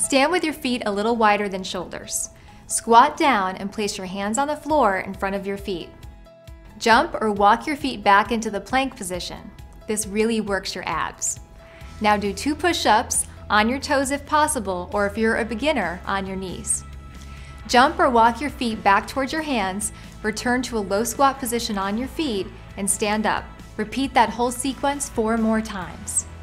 Stand with your feet a little wider than shoulders. Squat down and place your hands on the floor in front of your feet. Jump or walk your feet back into the plank position. This really works your abs. Now do 2 push-ups on your toes if possible, or if you're a beginner, on your knees. Jump or walk your feet back towards your hands, return to a low squat position on your feet, and stand up. Repeat that whole sequence 4 more times.